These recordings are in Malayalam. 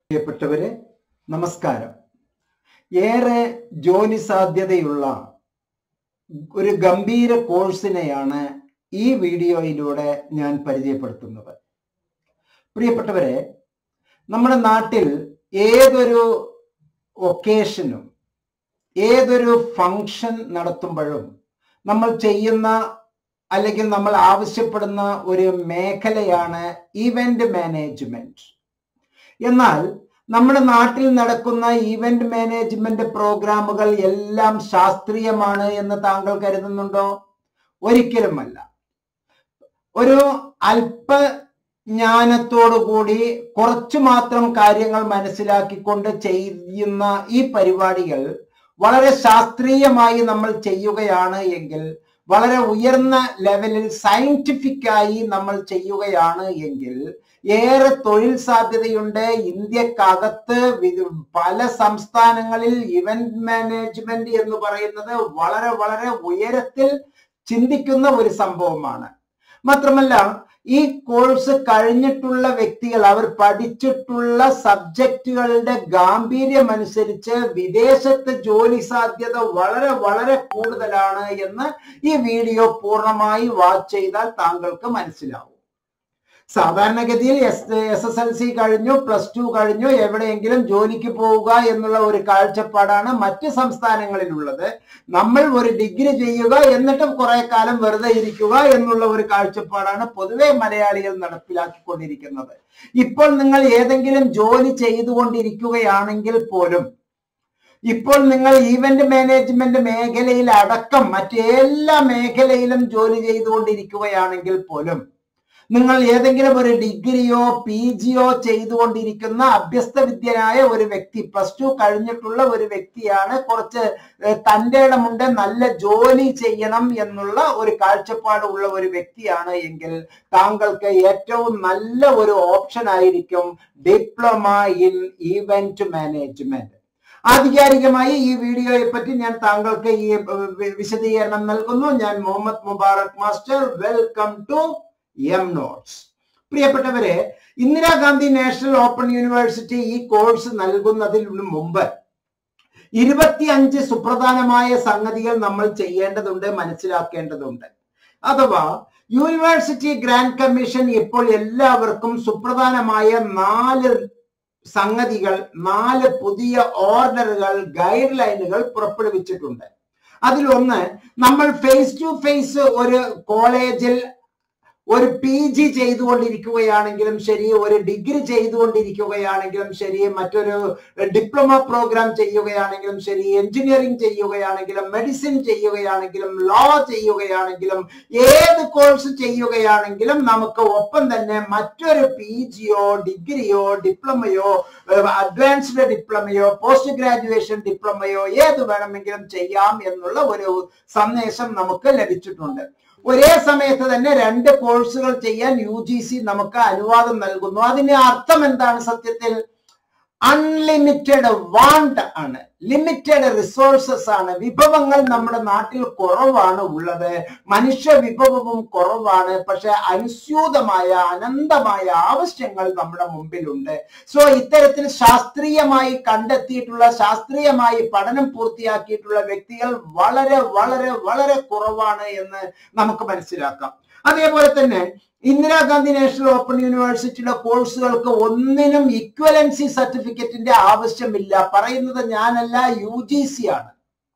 പ്രിയപ്പെട്ടവരെ, നമസ്കാരം. ഏറെ ജോലി സാധ്യതയുള്ള ഒരു ഗംഭീര കോഴ്സിനെയാണ് ഈ വീഡിയോയിലൂടെ ഞാൻ പരിചയപ്പെടുത്തുന്നത്. പ്രിയപ്പെട്ടവരെ, നമ്മുടെ നാട്ടിൽ ഏതൊരു ഒക്കേഷനും ഏതൊരു ഫംഗ്ഷൻ നടത്തുമ്പോഴും നമ്മൾ ചെയ്യുന്ന അല്ലെങ്കിൽ നമ്മൾ ആവശ്യപ്പെടുന്ന ഒരു മേഖലയാണ് ഈവന്റ് മാനേജ്മെന്റ്. എന്നാൽ നമ്മുടെ നാട്ടിൽ നടക്കുന്ന ഈവന്റ് മാനേജ്മെന്റ് പ്രോഗ്രാമുകൾ എല്ലാം ശാസ്ത്രീയമാണ് എന്ന് താങ്കൾ കരുതുന്നുണ്ടോ? ഒരിക്കലുമല്ല. ഒരു അല്പജ്ഞാനത്തോടുകൂടി കുറച്ചു മാത്രം കാര്യങ്ങൾ മനസ്സിലാക്കിക്കൊണ്ട് ചെയ്യുന്ന ഈ പരിപാടികൾ വളരെ ശാസ്ത്രീയമായി നമ്മൾ ചെയ്യുകയാണ് എങ്കിൽ, വളരെ ഉയർന്ന ലെവലിൽ സയന്റിഫിക്കായി നമ്മൾ ചെയ്യുകയാണ് എങ്കിൽ ഏറെ തൊഴിൽ സാധ്യതയുണ്ട്. ഇന്ത്യക്കകത്ത് പല സംസ്ഥാനങ്ങളിൽ ഇവന്റ് മാനേജ്മെന്റ് എന്ന് പറയുന്നത് വളരെ വളരെ ഉയരത്തിൽ ചിന്തിക്കുന്ന ഒരു സംഭവമാണ്. മാത്രമല്ല, ഈ കോഴ്സ് കഴിഞ്ഞിട്ടുള്ള വ്യക്തികൾ അവർ പഠിച്ചിട്ടുള്ള സബ്ജക്റ്റുകളുടെ ഗാംഭീര്യം അനുസരിച്ച് വിദേശത്ത് ജോലി സാധ്യത വളരെ വളരെ കൂടുതലാണ് എന്ന് ഈ വീഡിയോ പൂർണ്ണമായി വാച്ച് ചെയ്താൽ താങ്കൾക്ക് മനസ്സിലാവും. സാധാരണഗതിയിൽ SSLC കഴിഞ്ഞു, +2 കഴിഞ്ഞു, എവിടെയെങ്കിലും ജോലിക്ക് പോവുക എന്നുള്ള ഒരു കാഴ്ചപ്പാടാണ് മറ്റ് സംസ്ഥാനങ്ങളിലുള്ളത്. നമ്മൾ ഒരു ഡിഗ്രി ചെയ്യുക എന്നിട്ട് കുറെ കാലം വെറുതെ ഇരിക്കുക എന്നുള്ള ഒരു കാഴ്ചപ്പാടാണ് പൊതുവെ മലയാളികൾ നടപ്പിലാക്കിക്കൊണ്ടിരിക്കുന്നത്. ഇപ്പോൾ നിങ്ങൾ ഏതെങ്കിലും ജോലി ചെയ്തുകൊണ്ടിരിക്കുകയാണെങ്കിൽ പോലും, ഇപ്പോൾ നിങ്ങൾ ഈവന്റ് മാനേജ്മെന്റ് മേഖലയിൽ അടക്കം മറ്റെല്ലാ മേഖലയിലും ജോലി ചെയ്തുകൊണ്ടിരിക്കുകയാണെങ്കിൽ പോലും, നിങ്ങൾ ഏതെങ്കിലും ഒരു ഡിഗ്രിയോ PGയോ ചെയ്തുകൊണ്ടിരിക്കുന്ന അഭ്യസ്തവിദ്യനായ ഒരു വ്യക്തി, +2 കഴിഞ്ഞിട്ടുള്ള ഒരു വ്യക്തിയാണ്, കുറച്ച് തൻ്റെ ഇടമുണ്ട്, നല്ല ജോലി ചെയ്യണം എന്നുള്ള ഒരു കാഴ്ചപ്പാട് ഉള്ള ഒരു വ്യക്തിയാണ് എങ്കിൽ താങ്കൾക്ക് ഏറ്റവും നല്ല ഒരു ഓപ്ഷൻ ആയിരിക്കും ഡിപ്ലോമ ഇൻ ഈവന്റ് മാനേജ്മെന്റ്. ആധികാരികമായി ഈ വീഡിയോയെ പറ്റി ഞാൻ താങ്കൾക്ക് ഈ വിശദീകരണം നൽകുന്നു. ഞാൻ Muhammad Mubarak master. Welcome to M-Notes. പ്രിയപ്പെട്ടവരെ, ഇന്ദിരാഗാന്ധി നാഷണൽ ഓപ്പൺ യൂണിവേഴ്സിറ്റി ഈ കോഴ്സ് നൽകുന്നതിന് മുമ്പ് 25 സുപ്രധാനമായ സംഗതികൾ നമ്മൾ ചെയ്യേണ്ടതുണ്ട്, മനസ്സിലാക്കേണ്ടതുണ്ട്. അഥവാ യൂണിവേഴ്സിറ്റി ഗ്രാന്റ് കമ്മീഷൻ ഇപ്പോൾ എല്ലാവർക്കും സുപ്രധാനമായ 4 സംഗതികൾ, 4 പുതിയ ഓർഡറുകൾ, ഗൈഡ് ലൈനുകൾ പുറപ്പെടുവിച്ചിട്ടുണ്ട്. അതിലൊന്ന്, നമ്മൾ ഫേസ് ടു ഫേസ് ഒരു കോളേജിൽ ഒരു PG ചെയ്തുകൊണ്ടിരിക്കുകയാണെങ്കിലും ശരി, ഒരു ഡിഗ്രി ചെയ്തുകൊണ്ടിരിക്കുകയാണെങ്കിലും ശരി, മറ്റൊരു ഡിപ്ലോമ പ്രോഗ്രാം ചെയ്യുകയാണെങ്കിലും ശരി, എഞ്ചിനീയറിംഗ് ചെയ്യുകയാണെങ്കിലും, മെഡിസിൻ ചെയ്യുകയാണെങ്കിലും, ലോ ചെയ്യുകയാണെങ്കിലും, ഏത് കോഴ്സ് ചെയ്യുകയാണെങ്കിലും നമുക്ക് ഒപ്പം തന്നെ മറ്റൊരു PGയോ ഡിഗ്രിയോ ഡിപ്ലോമയോ അഡ്വാൻസ്ഡ് ഡിപ്ലോമയോ പോസ്റ്റ് ഗ്രാജുവേഷൻ ഡിപ്ലോമയോ ഏത് വേണമെങ്കിലും ചെയ്യാം എന്നുള്ള ഒരു സന്ദേശം നമുക്ക് ലഭിച്ചിട്ടുണ്ട്. ഒരേ സമയത്ത് തന്നെ 2 കോഴ്സുകൾ ചെയ്യാൻ UGC നമുക്ക് അനുവാദം നൽകുന്നു. അതിന്റെ അർത്ഥം എന്താണ്? സത്യത്തിൽ അൺലിമിറ്റഡ് വാണ്ട് ആണ്, ലിമിറ്റഡ് റിസോഴ്സസ് ആണ്. വിഭവങ്ങൾ നമ്മുടെ നാട്ടിൽ കുറവാണ് ഉള്ളത്, മനുഷ്യ വിഭവവും കുറവാണ്. പക്ഷെ അനുസ്യൂതമായ അനന്തമായ ആവശ്യങ്ങൾ നമ്മുടെ മുമ്പിലുണ്ട്. സോ ഇത്തരത്തിൽ ശാസ്ത്രീയമായി കണ്ടെത്തിയിട്ടുള്ള, ശാസ്ത്രീയമായി പഠനം പൂർത്തിയാക്കിയിട്ടുള്ള വ്യക്തികൾ വളരെ വളരെ വളരെ കുറവാണ് എന്ന് നമുക്ക് മനസ്സിലാക്കാം. അതേപോലെ തന്നെ ഇന്ദിരാഗാന്ധി നാഷണൽ ഓപ്പൺ യൂണിവേഴ്സിറ്റിയുടെ കോഴ്സുകൾക്ക് ഒന്നിനും ഇക്വലൻസി സർട്ടിഫിക്കറ്റിന്റെ ആവശ്യമില്ല. പറയുന്നത് ഞാനല്ല, UGC ആണ്,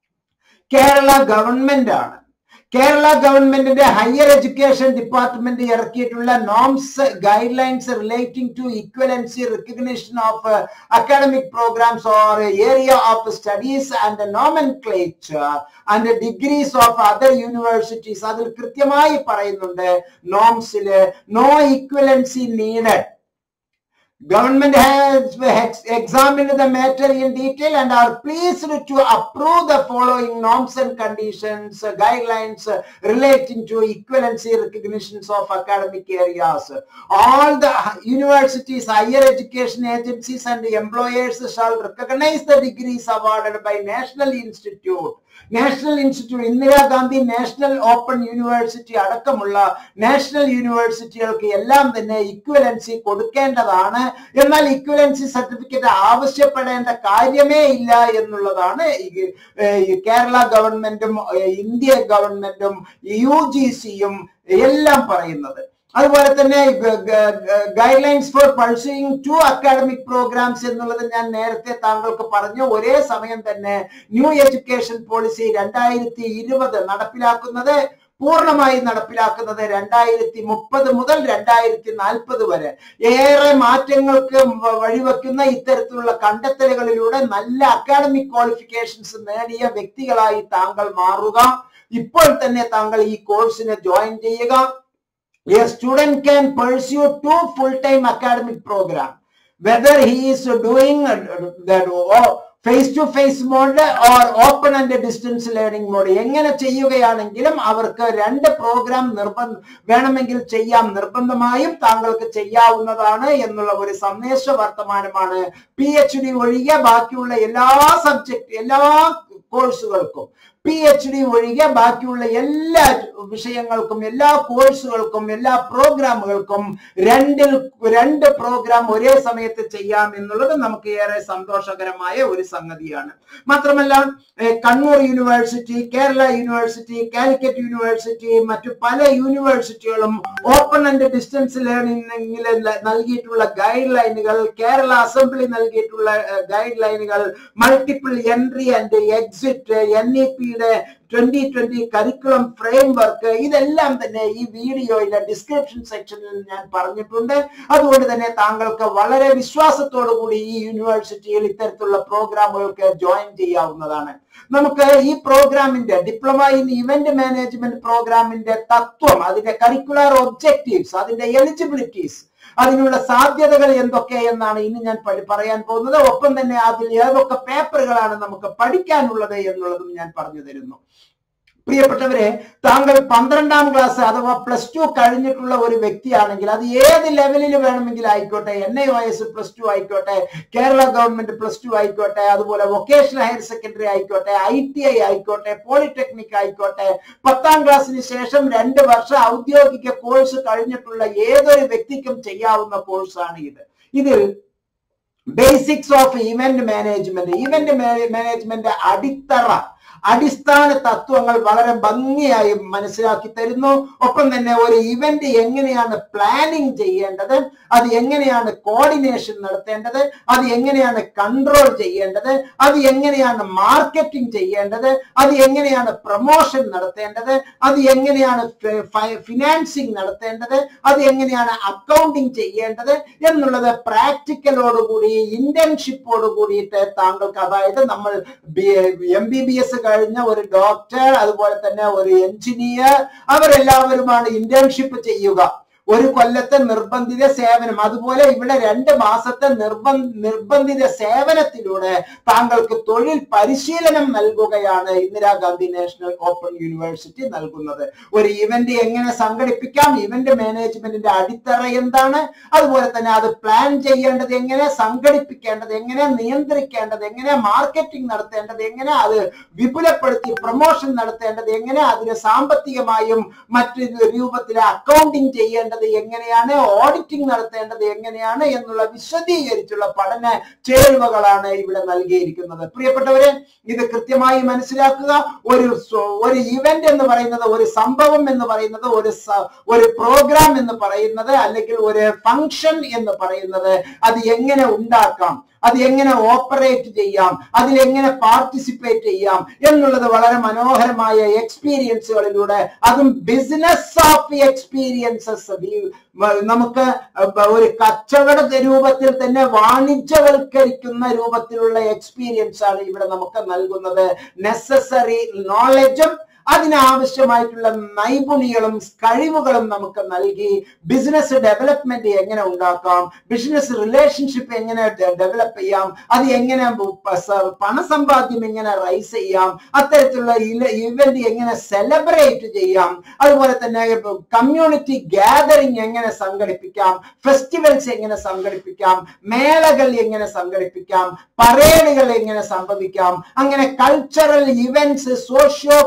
കേരള ഗവൺമെന്റ് ആണ്. കേരള ഗവൺമെന്റിന്റെ ഹയർ എഡ്യൂക്കേഷൻ ഡിപ്പാർട്ട്മെന്റ് ഇറക്കിയിട്ടുള്ള norms guidelines relating to equivalency recognition of academic programmes or area of studies and nomenclature and degrees of other universities. അതിൽ കൃത്യമായി പറയുന്നുണ്ട്, നോംസില് no equivalency needed. Government has examined the matter in detail and are pleased to approve the following norms and conditions, guidelines relating to equivalency recognitions of academic areas. All the universities, higher education agencies and employers shall recognize the degrees awarded by National Institute Indira Gandhi National Open University അടക്കമുള്ള നാഷണൽ യൂണിവേഴ്സിറ്റികൾക്ക് എല്ലാം തന്നെ ഇക്വലൻസി കൊടുക്കേണ്ടതാണ് എന്നാൽ ഇക്വലൻസി സർട്ടിഫിക്കറ്റ് ആവശ്യപ്പെടേണ്ട കാര്യമേ ഇല്ല എന്നുള്ളതാണ് കേരള ഗവൺമെന്റും ഇന്ത്യ ഗവൺമെന്റും UGCയും എല്ലാം പറയുന്നത്. അതുപോലെ തന്നെ guidelines for pursuing 2 academic programmes എന്നുള്ളത് ഞാൻ നേരത്തെ താങ്കൾക്ക് പറഞ്ഞു. ഒരേ സമയം തന്നെ ന്യൂ എഡ്യൂക്കേഷൻ പോളിസി 2020 നടപ്പിലാക്കുന്നത്, പൂർണ്ണമായി നടപ്പിലാക്കുന്നത് 2030 മുതൽ 2040 വരെ. ഏറെ മാറ്റങ്ങൾക്ക് വഴിവെക്കുന്ന ഇത്തരത്തിലുള്ള കണ്ടെത്തലുകളിലൂടെ നല്ല അക്കാഡമിക് ക്വാളിഫിക്കേഷൻസ് നേടിയ വ്യക്തികളായി താങ്കൾ മാറുക. ഇപ്പോൾ തന്നെ താങ്കൾ ഈ കോഴ്സിനെ ജോയിൻ ചെയ്യുക. A student can pursue 2 full-time academic programs, whether he is doing that face-to-face mode or open and distance learning mode. എങ്ങനെ ചെയ്യുകയാണെങ്കിലും അവർക്ക് 2 പ്രോഗ്രാം വേണമെങ്കിൽ ചെയ്യാം, നിർബന്ധമായും താങ്കൾക്ക് ചെയ്യാവുന്നതാണ് എന്നുള്ള ഒരു സന്ദേശ വർത്തമാനമാണ് PhD ഒഴികെ ബാക്കിയുള്ള എല്ലാ കോഴ്സുകൾക്കും, PhD ഒഴികെ ബാക്കിയുള്ള എല്ലാ വിഷയങ്ങൾക്കും, എല്ലാ കോഴ്സുകൾക്കും, എല്ലാ പ്രോഗ്രാമുകൾക്കും 2 പ്രോഗ്രാം ഒരേ സമയത്ത് ചെയ്യാം എന്നുള്ളത് നമുക്ക് ഏറെ സന്തോഷകരമായ ഒരു സംഗതിയാണ്. മാത്രമല്ല Kannur university, Kerala university, Calicut university, മറ്റു പല യൂണിവേഴ്സിറ്റികളും ഓപ്പൺ ആൻഡ് ഡിസ്റ്റൻസ് ലേണിംഗിൽ നൽകിയിട്ടുള്ള ഗൈഡ് ലൈനുകൾ, കേരള അസംബ്ലി നൽകിയിട്ടുള്ള ഗൈഡ് ലൈനുകൾ, മൾട്ടിപ്പിൾ എൻട്രി ആൻഡ് എക്സിറ്റ്, NEP-യുടെ 2020 കരിക്കുലം ഫ്രെയിംവർക്ക്, ഇതെല്ലാം തന്നെ ഈ വീഡിയോയിലെ ഡിസ്ക്രിപ്ഷൻ സെക്ഷനിൽ ഞാൻ പറഞ്ഞിട്ടുണ്ട്. അതുകൊണ്ട് തന്നെ താങ്കൾക്ക് വളരെ വിശ്വാസത്തോടു കൂടി ഈ യൂണിവേഴ്സിറ്റിയിൽ ഇത്തരത്തിലുള്ള പ്രോഗ്രാമുകൾക്ക് ജോയിൻ ചെയ്യാവുന്നതാണ്. നമുക്ക് ഈ പ്രോഗ്രാമിന്റെ ഡിപ്ലോമ ഇൻ ഇവന്റ് മാനേജ്മെന്റ് പ്രോഗ്രാമിന്റെ തത്വം, അതിന്റെ കരിക്കുലർ ഒബ്ജക്റ്റീവ്സ്, അതിന്റെ എലിജിബിലിറ്റീസ്, അതിനുള്ള സാധ്യതകൾ എന്തൊക്കെ എന്നാണ് ഇനി ഞാൻ പറയാൻ പോകുന്നത്. ഒപ്പം തന്നെ അതിൽ ഏതൊക്കെ പേപ്പറുകളാണ് നമുക്ക് പഠിക്കാനുള്ളത് എന്നുള്ളതും ഞാൻ പറഞ്ഞു തരുന്നു. പ്രിയപ്പെട്ടവരെ, താങ്കൾ 12ാം ക്ലാസ് അഥവാ +2 കഴിഞ്ഞിട്ടുള്ള ഒരു വ്യക്തിയാണെങ്കിൽ, അത് ഏത് ലെവലിൽ വേണമെങ്കിലും ആയിക്കോട്ടെ, NIOS +2 ആയിക്കോട്ടെ, കേരള ഗവൺമെന്റ് +2 ആയിക്കോട്ടെ, അതുപോലെ വൊക്കേഷണൽ ഹയർ സെക്കൻഡറി ആയിക്കോട്ടെ, ITI ആയിക്കോട്ടെ, പോളിടെക്നിക് ആയിക്കോട്ടെ, 10ാം ക്ലാസ്സിന് ശേഷം 2 വർഷം ഔദ്യോഗിക കോഴ്സ് കഴിഞ്ഞിട്ടുള്ള ഏതൊരു വ്യക്തിക്കും ചെയ്യാവുന്ന കോഴ്സാണ് ഇത്. ഇതിൽ ബേസിക്സ് ഓഫ് ഇവന്റ് മാനേജ്മെന്റ് അടിസ്ഥാന തത്വങ്ങൾ വളരെ ഭംഗിയായി മനസ്സിലാക്കി തരുന്നു. ഒപ്പം തന്നെ ഒരു ഇവന്റ് എങ്ങനെയാണ് പ്ലാനിങ് ചെയ്യേണ്ടത്, അത് എങ്ങനെയാണ് കോർഡിനേഷൻ നടത്തേണ്ടത്, അത് എങ്ങനെയാണ് കൺട്രോൾ ചെയ്യേണ്ടത്, അത് എങ്ങനെയാണ് മാർക്കറ്റിംഗ് ചെയ്യേണ്ടത്, അത് എങ്ങനെയാണ് പ്രൊമോഷൻ നടത്തേണ്ടത്, അത് എങ്ങനെയാണ് ഫിനാൻസിങ് നടത്തേണ്ടത്, അത് എങ്ങനെയാണ് അക്കൗണ്ടിങ് ചെയ്യേണ്ടത് എന്നുള്ളത് പ്രാക്ടിക്കലോടുകൂടി, ഇന്റേൺഷിപ്പോട് കൂടിയിട്ട് താങ്കൾക്ക്, അതായത് നമ്മൾ MBBS കഴിഞ്ഞ ഒരു ഡോക്ടർ, അതുപോലെ തന്നെ ഒരു എഞ്ചിനീയർ, അവരെല്ലാവരുമാണ് ഇന്റേൺഷിപ്പ് ചെയ്യുക. 1 കൊല്ലത്തെ നിർബന്ധിത സേവനം, അതുപോലെ ഇവിടെ 2 മാസത്തെ നിർബന്ധിത സേവനത്തിലൂടെ താങ്കൾക്ക് തൊഴിൽ പരിശീലനം നൽകുകയാണ് ഇന്ദിരാഗാന്ധി നാഷണൽ ഓപ്പൺ യൂണിവേഴ്സിറ്റി നൽകുന്നത്. ഒരു ഇവന്റ് എങ്ങനെ സംഘടിപ്പിക്കാം, ഇവന്റ് മാനേജ്മെന്റിന്റെ അടിത്തറ എന്താണ്, അതുപോലെ തന്നെ അത് പ്ലാൻ ചെയ്യേണ്ടത് എങ്ങനെ, സംഘടിപ്പിക്കേണ്ടത് എങ്ങനെ, നിയന്ത്രിക്കേണ്ടത് എങ്ങനെ, മാർക്കറ്റിംഗ് നടത്തേണ്ടത് എങ്ങനെ, അത് വിപുലപ്പെടുത്തി പ്രൊമോഷൻ നടത്തേണ്ടത് എങ്ങനെ, അതിന് സാമ്പത്തികമായും മറ്റു രൂപത്തിൽ അക്കൗണ്ടിങ് ചെയ്യേണ്ടത് എങ്ങനെയാണ്, ഓഡിറ്റിംഗ് നടത്തേണ്ടത് എങ്ങനെയാണ് എന്നുള്ള വിശദീകരിച്ചുള്ള പഠന ചേരുവകളാണ് ഇവിടെ നൽകിയിരിക്കുന്നത്. പ്രിയപ്പെട്ടവരെ, ഇത് കൃത്യമായി മനസ്സിലാക്കുക. ഒരു ഇവന്റ് എന്ന് പറയുന്നത്, ഒരു സംഭവം എന്ന് പറയുന്നത്, ഒരു പ്രോഗ്രാം എന്ന് പറയുന്നത്, അല്ലെങ്കിൽ ഒരു ഫംഗ്ഷൻ എന്ന് പറയുന്നത്, അത് എങ്ങനെ ഉണ്ടാക്കാം, അത് എങ്ങനെ ഓപ്പറേറ്റ് ചെയ്യാം, അതിലെങ്ങനെ പാർട്ടിസിപ്പേറ്റ് ചെയ്യാം എന്നുള്ളത് വളരെ മനോഹരമായ എക്സ്പീരിയൻസുകളിലൂടെ, അതും ബിസിനസ് ഓഫ് എക്സ്പീരിയൻസസ്, നമുക്ക് ഒരു കച്ചവട രൂപത്തിൽ തന്നെ വാണിജ്യവൽക്കരിക്കുന്ന രൂപത്തിലുള്ള എക്സ്പീരിയൻസ് ആണ് ഇവിടെ നമുക്ക് നൽകുന്നത്. നെസസറി നോളജും അതിനാവശ്യമായിട്ടുള്ള നൈപുണ്യങ്ങളും കഴിവുകളും നമുക്ക് നൽകി ബിസിനസ് ഡെവലപ്മെന്റ് എങ്ങനെ ഉണ്ടാക്കാം, ബിസിനസ് റിലേഷൻഷിപ്പ് എങ്ങനെ ഡെവലപ്പ് ചെയ്യാം, അത് എങ്ങനെ പണസമ്പാദ്യം എങ്ങനെ റൈസ് ചെയ്യാം, അത്തരത്തിലുള്ള ഇവന്റ് എങ്ങനെ സെലിബ്രേറ്റ് ചെയ്യാം, അതുപോലെ തന്നെ കമ്മ്യൂണിറ്റി ഗ്യാതറിംഗ് എങ്ങനെ സംഘടിപ്പിക്കാം, ഫെസ്റ്റിവൽസ് എങ്ങനെ സംഘടിപ്പിക്കാം, മേളകൾ എങ്ങനെ സംഘടിപ്പിക്കാം, പരേഡുകൾ എങ്ങനെ സംഭവിക്കാം, അങ്ങനെ cultural events, socio cultural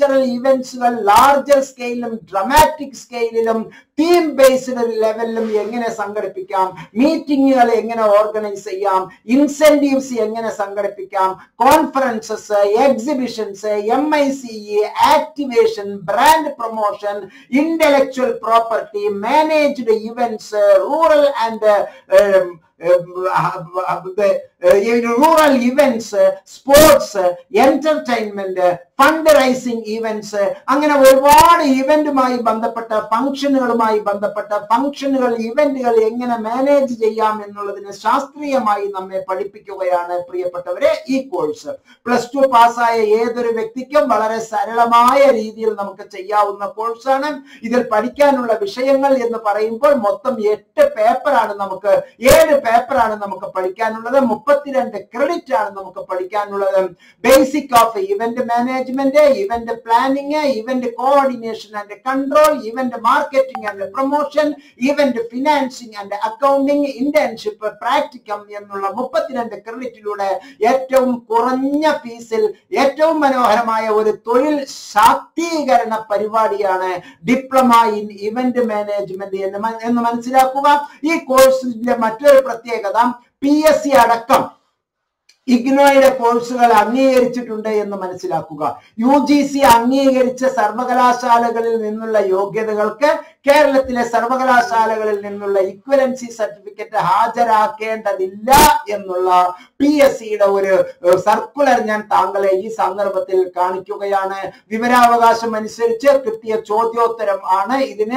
cultural ഇവന്റ്സുകൾ ലാർജർ സ്കെയിലും ഡ്രമാറ്റിക് സ്കെയിലിലും തീം ബേസ്ഡ് ലെവലിലും എങ്ങനെ സംഘടിപ്പിക്കാം, മീറ്റിങ്ങുകൾ എങ്ങനെ ഓർഗനൈസ് ചെയ്യാം, ഇൻസെന്റീവ്സ് എങ്ങനെ സംഘടിപ്പിക്കാം, conferences, exhibitions, MICE, activation, brand promotion, intellectual property, managed events, rural and rural events, sports, entertainment, fund raising events, അങ്ങനെ ഒരുപാട് ഇവന്റുമായി ബന്ധപ്പെട്ട ഫംഗ്ഷനുകൾ ഇവന്റുകൾ എങ്ങനെ മാനേജ് ചെയ്യാം എന്നുള്ളതിന് ശാസ്ത്രീയമായി നമ്മെ പഠിപ്പിക്കുകയാണ് പ്രിയപ്പെട്ടവരെ ഈ കോഴ്സ്. +2 പാസ്സായ ഏതൊരു വ്യക്തിക്കും വളരെ സരളമായ രീതിയിൽ നമുക്ക് ചെയ്യാവുന്ന കോഴ്സാണ്. ഇതിൽ പഠിക്കാനുള്ള വിഷയങ്ങൾ എന്ന് പറയുമ്പോൾ മൊത്തം 8 പേപ്പറാണ് നമുക്ക് 7 പേപ്പറാണ് നമുക്ക് പഠിക്കാനുള്ളത്. 32 ക്രെഡിറ്റ് ആണ് നമുക്ക് പഠിക്കാനുള്ളത്. Basic of event management, event planning, event coordination and control, event marketing and promotion, event financing and accounting, internship, practicum എന്നുള്ള 32 ക്രെഡിറ്റിലൂടെ ഏറ്റവും കുറഞ്ഞ ഫീസിൽ ഏറ്റവും മനോഹരമായ ഒരു തൊഴിൽ ശാക്തീകരണ പരിപാടിയാണ് ഡിപ്ലോമ ഇൻ ഇവന്റ് മാനേജ്മെന്റ് എന്ന് മനസ്സിലാക്കുക. ഈ കോഴ്സിന്റെ മറ്റൊരു പ്രത്യേകത PSC അടക്കം ഇഗ്നോയുടെ കോഴ്സുകൾ അംഗീകരിച്ചിട്ടുണ്ട് എന്ന് മനസ്സിലാക്കുക. UGC അംഗീകരിച്ച സർവകലാശാലകളിൽ നിന്നുള്ള യോഗ്യതകൾക്ക് കേരളത്തിലെ സർവകലാശാലകളിൽ നിന്നുള്ള ഇക്വലൻസി സർട്ടിഫിക്കറ്റ് ഹാജരാക്കേണ്ടതില്ല എന്നുള്ള PSCയുടെ ഒരു സർക്കുലർ ഞാൻ താങ്കളെ ഈ സന്ദർഭത്തിൽ കാണിക്കുകയാണ്. വിവരാവകാശം അനുസരിച്ച് കിട്ടിയ ചോദ്യോത്തരം ആണ് ഇതിന്.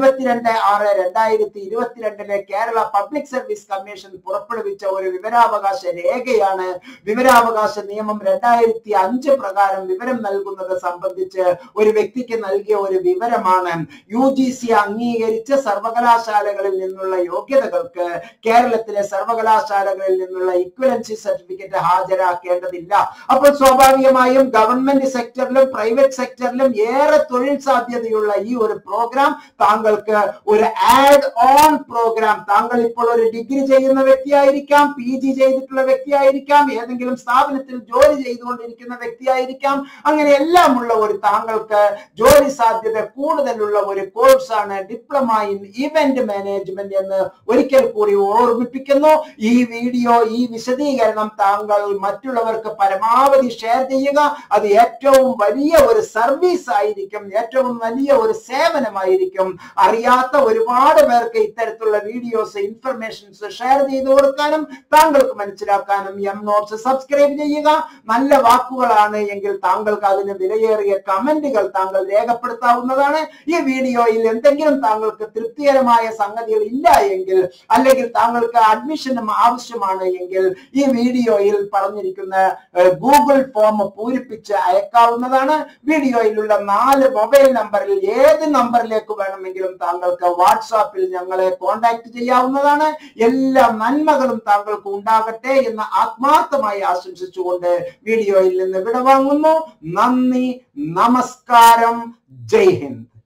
22/6/2022 കേരള പബ്ലിക് സർവീസ് കമ്മീഷൻ പുറപ്പെടുവിച്ച ഒരു വിവരാവകാശ രേഖയാണ്. വിവരാവകാശ നിയമം 2005 പ്രകാരം വിവരം നൽകുന്നത് സംബന്ധിച്ച് ഒരു വ്യക്തിക്ക് നൽകിയ ഒരു വിവരമാണ്. UGC അംഗീകരിച്ച സർവകലാശാലകളിൽ നിന്നുള്ള യോഗ്യതകൾക്ക് കേരളത്തിലെ സർവകലാശാലകളിൽ നിന്നുള്ള ഇക്വലൻസി സർട്ടിഫിക്കറ്റ് ഹാജരാക്കേണ്ടതില്ല. അപ്പോൾ സ്വാഭാവികമായും ഗവൺമെന്റ് സെക്ടറിലും പ്രൈവറ്റ് സെക്ടറിലും ഏറെ തൊഴിൽ സാധ്യതയുള്ള ഈ ഒരു പ്രോഗ്രാം താങ്കൾക്ക് ഒരു ആഡ് ഓൺ പ്രോഗ്രാം. താങ്കൾ ഇപ്പോൾ ഒരു ഡിഗ്രി ചെയ്യുന്ന വ്യക്തിയായിരിക്കാം, PG ചെയ്തിട്ടുള്ള വ്യക്തിയായിരിക്കാം, ഏതെങ്കിലും സ്ഥാപനത്തിൽ ജോലി ചെയ്തുകൊണ്ടിരിക്കുന്ന വ്യക്തിയായിരിക്കാം. അങ്ങനെ എല്ലാം ഉള്ള ഒരു താങ്കൾക്ക് ജോലി സാധ്യത കൂടുതലുള്ള ഒരു കോഴ്സാണ് ഡിപ്ലോമ ഇൻ ഇവന്റ് മാനേജ്മെന്റ് എന്ന് ഒരിക്കൽ കൂടി ഓർമ്മിപ്പിക്കുന്നു. ഈ വീഡിയോ, ഈ വിശദീകരണം താങ്കൾ മറ്റുള്ളവർക്ക് പരമാവധി ഷെയർ ചെയ്യുക. അത് ഏറ്റവും വലിയ ഒരു സർവീസ് ആയിരിക്കും, ഏറ്റവും വലിയ ഒരു സേവനമായിരിക്കും. അറിയാത്ത ഒരുപാട് പേർക്ക് ഇത്തരത്തിലുള്ള വീഡിയോസ്, ഇൻഫർമേഷൻസ് ഷെയർ ചെയ്തു കൊടുക്കാനും താങ്കൾക്ക് മനസ്സിലാക്കാനും നോട്ട്സ് സബ്സ്ക്രൈബ് ചെയ്യുക. നല്ല വാക്കുകളാണ് എങ്കിൽ താങ്കൾക്ക് അതിന് വിലയേറിയ കമന്റുകൾ താങ്കൾ രേഖപ്പെടുത്താവുന്നതാണ്. ഈ വീഡിയോയിൽ എന്തെങ്കിലും താങ്കൾക്ക് തൃപ്തികരമായ സംഗതികൾ ഇല്ല എങ്കിൽ, അല്ലെങ്കിൽ താങ്കൾക്ക് അഡ്മിഷനും ആവശ്യമാണ് എങ്കിൽ ഈ വീഡിയോയിൽ പറഞ്ഞിരിക്കുന്ന ഗൂഗിൾ ഫോം പൂരിപ്പിച്ച് അയക്കാവുന്നതാണ്. വീഡിയോയിലുള്ള 4 മൊബൈൽ നമ്പറിൽ ഏത് നമ്പറിലേക്ക് വേണമെങ്കിലും താങ്കൾക്ക് വാട്സാപ്പിൽ ഞങ്ങളെ കോൺടാക്ട് ചെയ്യാവുന്നതാണ്. എല്ലാ നന്മകളും താങ്കൾക്ക് ഉണ്ടാകട്ടെ എന്ന് ആത്മാർത്ഥമായി ആശംസിച്ചുകൊണ്ട് വീഡിയോയിൽ നിന്ന് വിടവാങ്ങുന്നു. നന്ദി, നമസ്കാരം, ജയ് ഹിന്ദ്.